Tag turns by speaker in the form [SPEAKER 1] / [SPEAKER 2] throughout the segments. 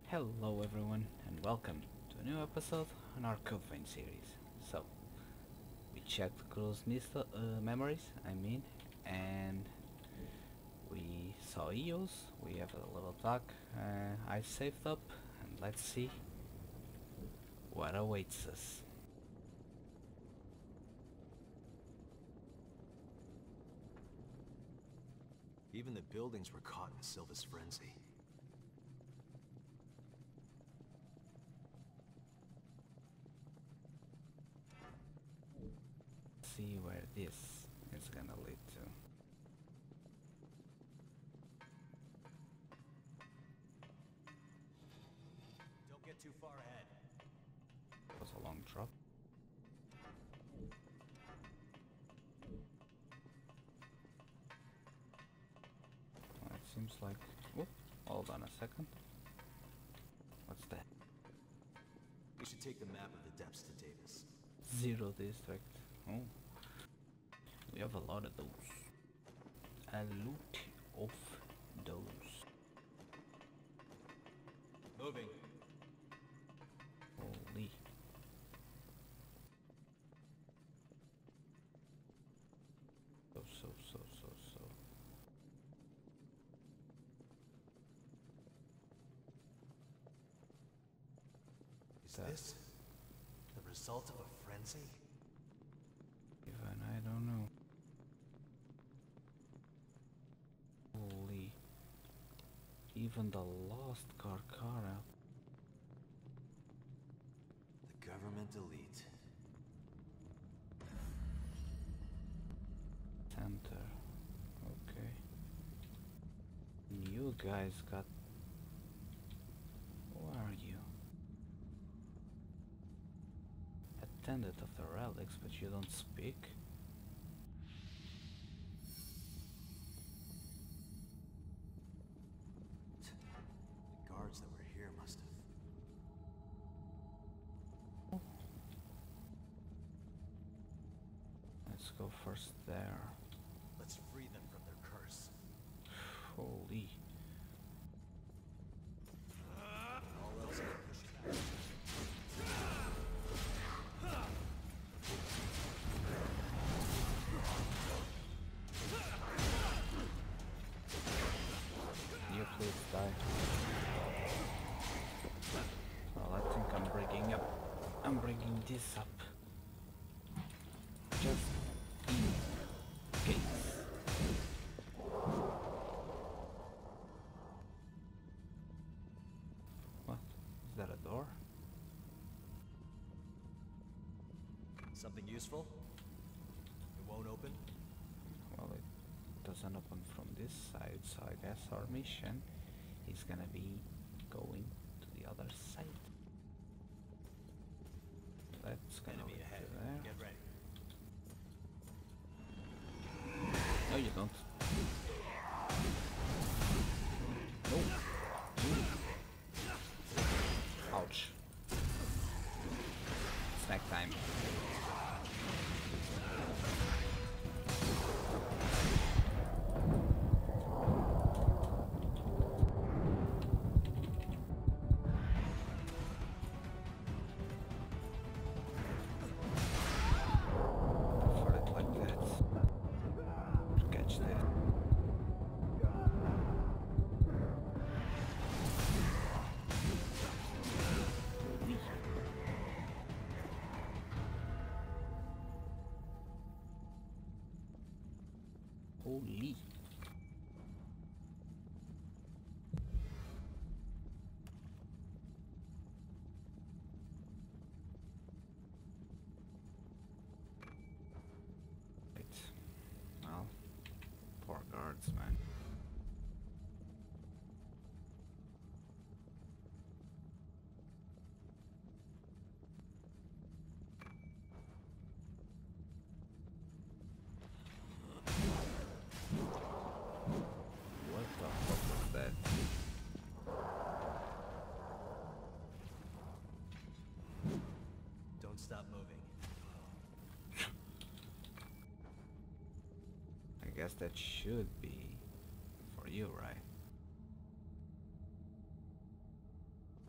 [SPEAKER 1] Hello everyone and welcome to a new episode on our Coven series. So, we checked Crew's memories, and we saw EOS, we have a little talk, I saved up, and let's see what awaits us.
[SPEAKER 2] Even the buildings were caught in Silva's frenzy.
[SPEAKER 1] See where this is gonna lead to.
[SPEAKER 2] Don't get too far ahead.
[SPEAKER 1] It was a long drop. Well, it seems like... Whoop, hold on a second. What's that?
[SPEAKER 2] We should take the map of the depths to Davis.
[SPEAKER 1] Zero district. Oh. We have a lot of those. A lot of those.
[SPEAKER 2] Moving.
[SPEAKER 1] Holy. So.
[SPEAKER 2] Is this the result of a frenzy?
[SPEAKER 1] Even I don't know. Holy. Even the lost Karkara.
[SPEAKER 2] The government elite.
[SPEAKER 1] Center. Okay. You guys got... Who are you? Attendant of the relics, but you don't speak?
[SPEAKER 2] The guards that were here must have.
[SPEAKER 1] Let's go first there.
[SPEAKER 2] Let's free them from their curse.
[SPEAKER 1] Holy.
[SPEAKER 2] All else can push it back.
[SPEAKER 1] You please die. Well, I think I'm bringing this up. Just in case. What? Is that a door?
[SPEAKER 2] Something useful? It won't open?
[SPEAKER 1] Well, it doesn't open from this side, so I guess our mission is gonna be going to the other side. That's gonna
[SPEAKER 2] Enemy
[SPEAKER 1] lead
[SPEAKER 2] ahead.
[SPEAKER 1] to there.
[SPEAKER 2] Get ready.
[SPEAKER 1] No, you don't. No. Ouch. Snack time. For it like that. Catch that. Holy. Right. Well, poor guards, man. What the fuck was that?
[SPEAKER 2] Don't stop moving.
[SPEAKER 1] I guess that should be for you, right?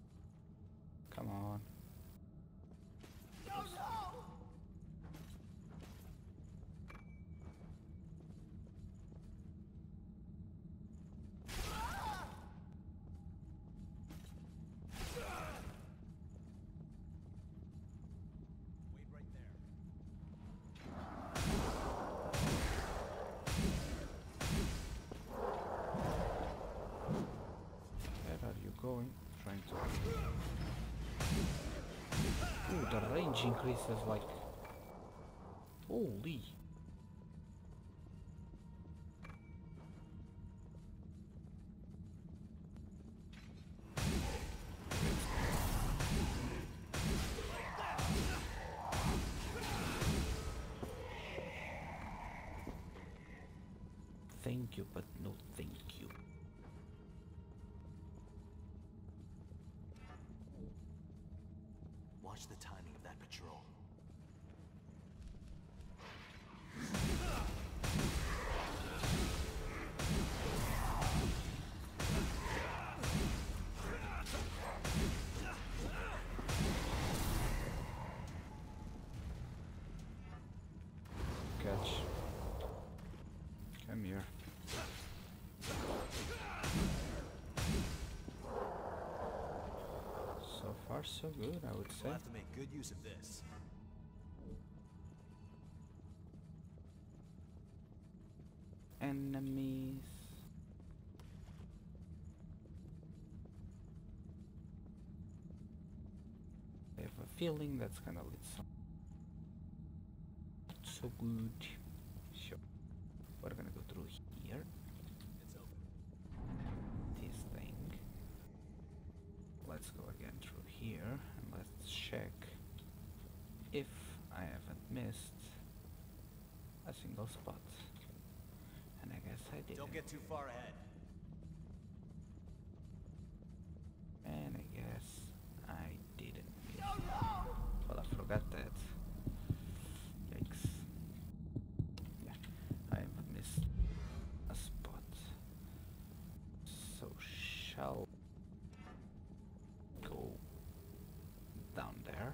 [SPEAKER 1] going, trying to... Ooh, the range increases like... Holy! Thank you, but no thank you.
[SPEAKER 2] Watch the timing of that patrol.
[SPEAKER 1] Catch. Come here. So far so good, I would say.
[SPEAKER 2] We'll have to make good use of this.
[SPEAKER 1] Enemies. I have a feeling that's gonna lead some so good. Sure. We're gonna go through here.
[SPEAKER 2] It's open.
[SPEAKER 1] This thing. Let's go again through here and let's check if I haven't missed a single spot. And I guess I did.
[SPEAKER 2] Don't get too far ahead.
[SPEAKER 1] And I guess I didn't miss. Well, I forgot that. Yikes. Yeah, I have missed a spot. So shall go down there.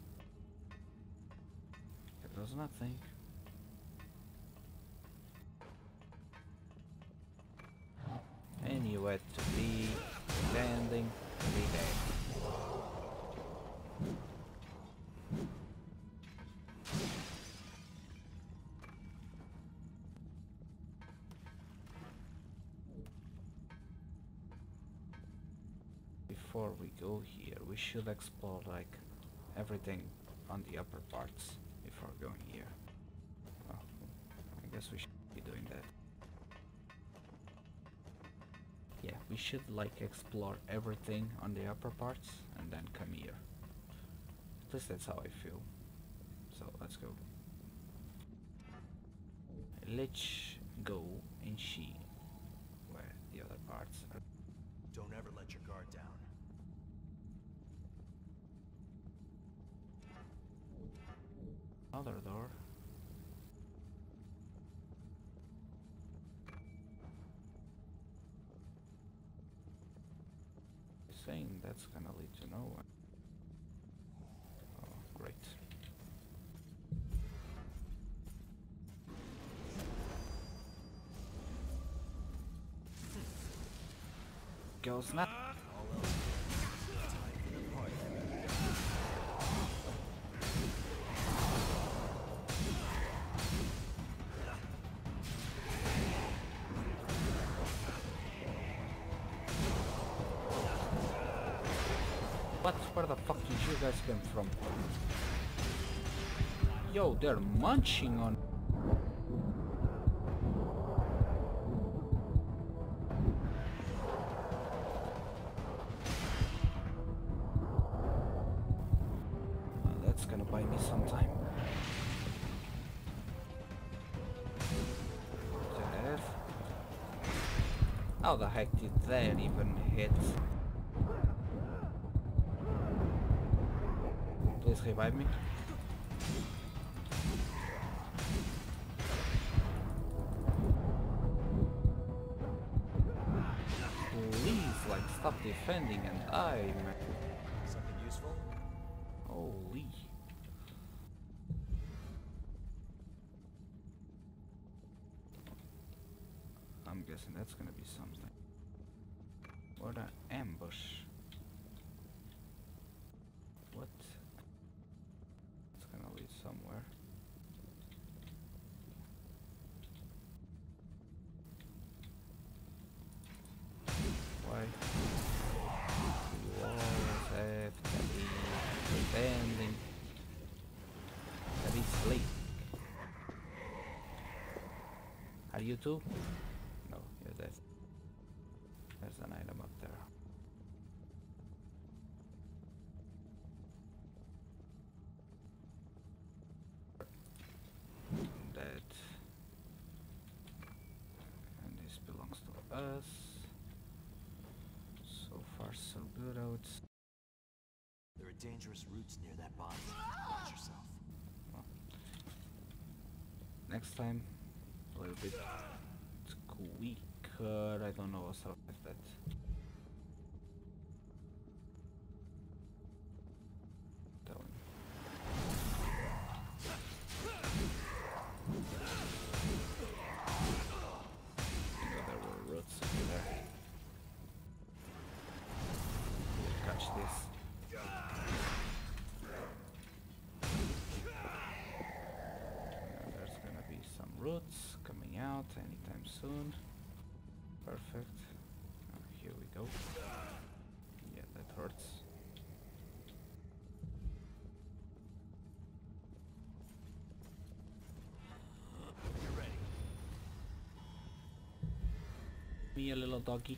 [SPEAKER 1] There was nothing. And you had to be pretending to be dead. Before we go here, we should explore like everything on the upper parts before going here. Well, I guess we should be doing that. Yeah, we should like explore everything on the upper parts and then come here. At least that's how I feel. So let's go. Let's go and see where the other parts are.
[SPEAKER 2] Don't ever let your guard down.
[SPEAKER 1] Another door. Saying that's gonna lead to nowhere. Oh, great. Goes not.
[SPEAKER 2] All else, time for the party.
[SPEAKER 1] What? Where the fuck did you guys come from? Yo, they're munching on. That's gonna buy me some time. There. How the heck did that even hit? Please revive me. Please, like, stop defending and die, man.
[SPEAKER 2] Something useful?
[SPEAKER 1] Holy. I'm guessing that's gonna be something. What an ambush. What? It's gonna lead somewhere. Why? Are you too? No, you're dead. There's an item up there. Dead. And this belongs to us. So far so good, I would say.
[SPEAKER 2] There are dangerous roots near that body. Watch yourself.
[SPEAKER 1] Well, next time, a little bit quicker. I don't know what's up with that. Tell me. Yeah, there were roots over there. Catch this. There's gonna be some roots coming out anytime soon. Perfect. Here we go. Yeah, that hurts.
[SPEAKER 2] You're ready.
[SPEAKER 1] Me a little doggy.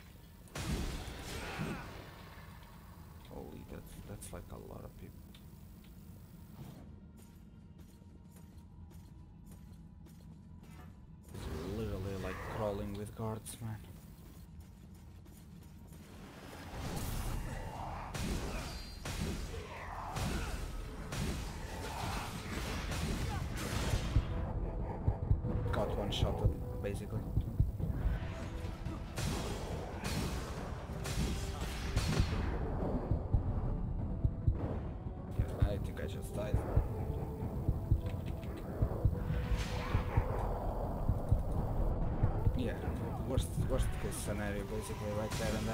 [SPEAKER 1] Holy, that's like a lot of people. It's literally like crawling with guards, man. Got one shot at, basically. Yeah, I think I just died. Yeah, worst case scenario basically right there and there.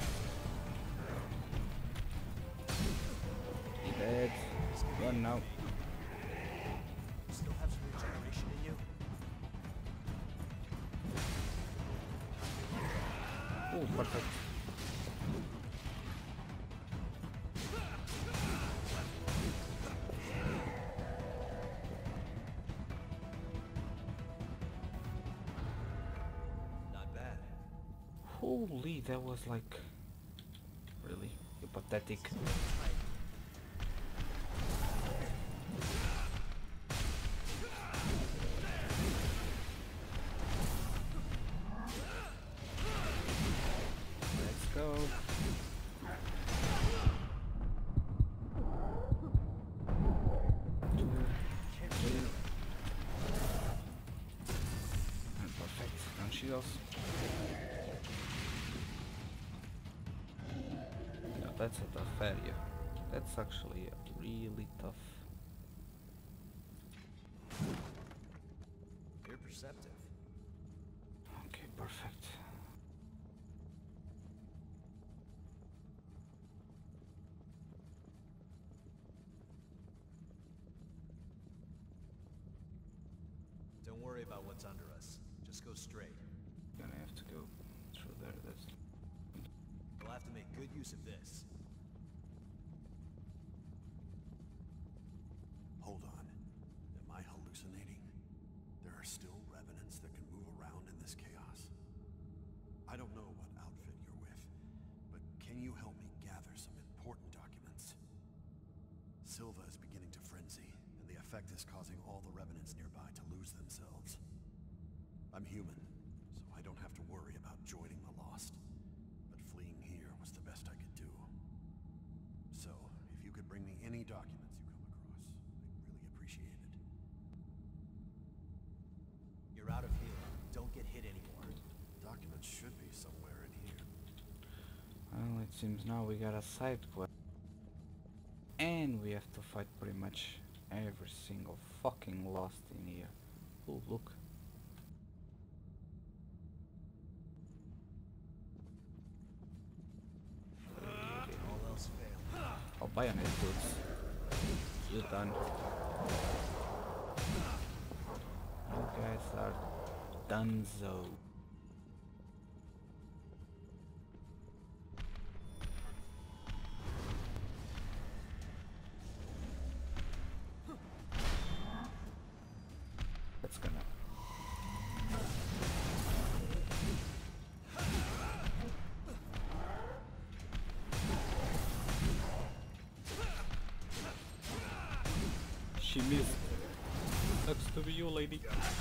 [SPEAKER 1] He dead. Run now.
[SPEAKER 2] You still have some regeneration in you?
[SPEAKER 1] Oh, perfect.
[SPEAKER 2] Not bad.
[SPEAKER 1] Holy, that was like really pathetic. Let's go. And perfect. And shields. Yeah, that's a tough area. That's actually really tough.
[SPEAKER 2] You're perceptive.
[SPEAKER 1] Okay, perfect.
[SPEAKER 2] Don't worry about what's under us. Just go straight.
[SPEAKER 1] Gonna have to go through there. That's
[SPEAKER 2] We'll have to make good use of this.
[SPEAKER 3] Hold on. Am I hallucinating? There are still revenants that can move around in this chaos. I don't know what outfit you're with, but can you help me gather some important documents? Silva is beginning to frenzy, and the effect is causing all the revenants nearby to lose themselves. I'm human, so I don't have to worry about joining the lost. But fleeing here was the best I could do. So, if you could bring me any documents you come across, I'd really appreciate it.
[SPEAKER 2] You're out of here. Don't get hit anymore.
[SPEAKER 3] Documents should be somewhere in here.
[SPEAKER 1] well. It seems now we got a side quest, and we have to fight pretty much every single fucking lost in here. Oh, look.
[SPEAKER 2] All else failed.
[SPEAKER 1] Oh, bayonet boots. You're done. You guys are donezo. That's gonna She missed. Sucks to be you, lady.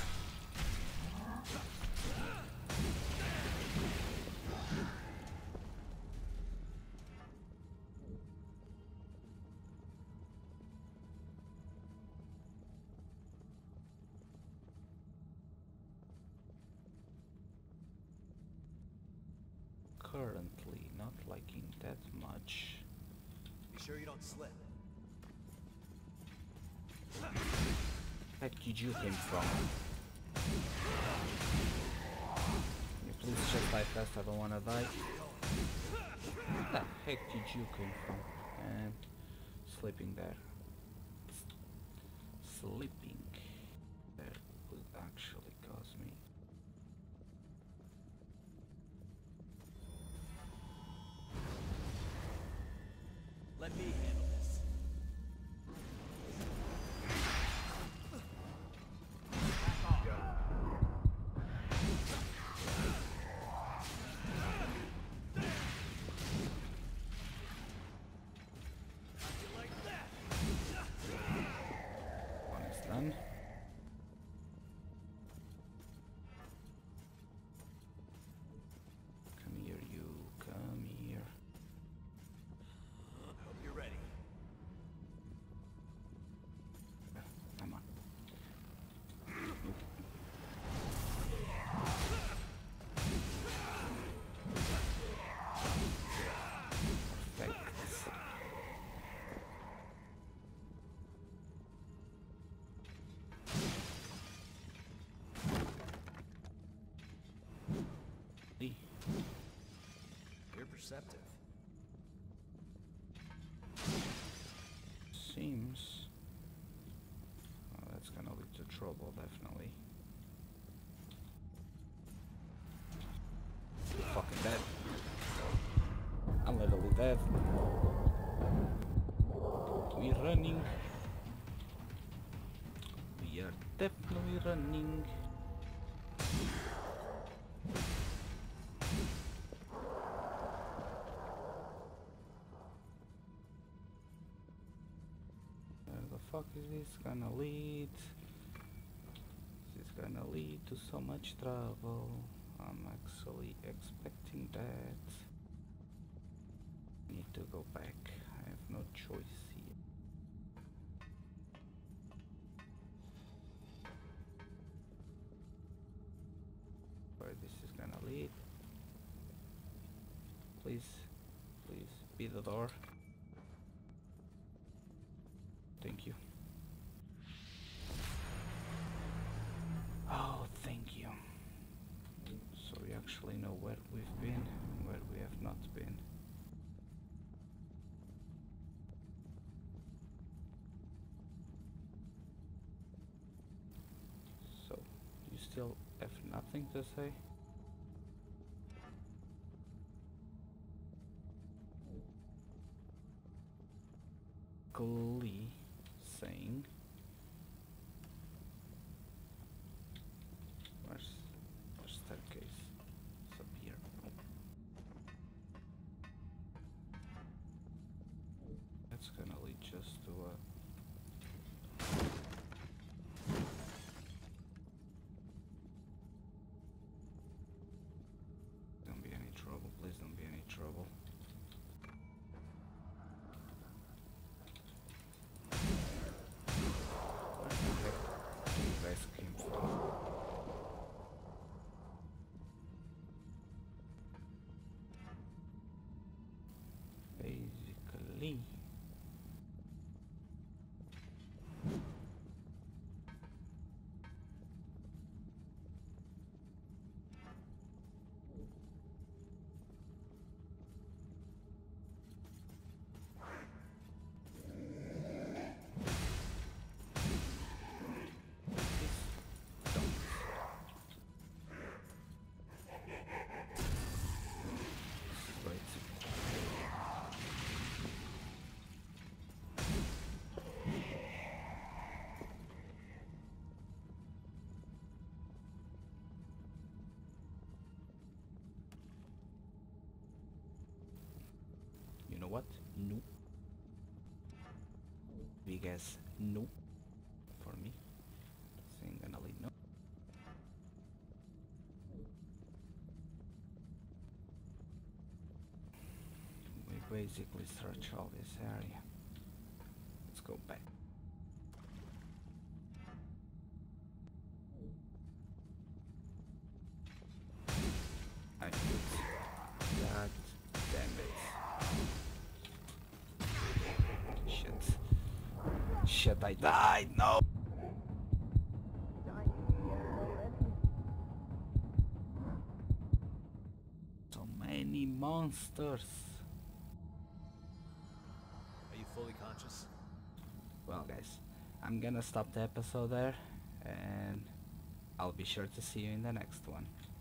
[SPEAKER 1] Currently not liking that much.
[SPEAKER 2] Be sure you don't slip.
[SPEAKER 1] Where did you came from? Can you please just die fast? I don't wanna die. Where the heck did you come from? And sleeping there. Sleeping there would actually cause me.
[SPEAKER 2] Let me handle this. Back off. Like that.
[SPEAKER 1] One is done. Come here, you. Come here.
[SPEAKER 2] Hope you're ready.
[SPEAKER 1] Come on. Perfect. Lee.
[SPEAKER 2] You're perceptive.
[SPEAKER 1] Seems. Oh, that's gonna lead to trouble, definitely. Fucking dead. I'm literally dead. We're running. We are definitely running. Where the fuck is this gonna lead? This is gonna lead to so much trouble. I'm actually expecting that. Need to go back. I have no choice here. Where this is gonna lead? Please, please be the door. Thank you. Oh, thank you. So we actually know where we've been and where we have not been. So, you still have nothing to say? Glee saying, where's staircase? It's up here. That's gonna lead just to a don't be any trouble, please don't be any trouble. Where the heck do you guys came from? Basically. You know what? Nope. Big ass nope. basically search all this area. Let's go back. I hit. God damn it. Shit. Shit, I died! No! So many monsters!
[SPEAKER 2] Are you fully conscious?
[SPEAKER 1] Well guys, I'm gonna stop the episode there, and I'll be sure to see you in the next one.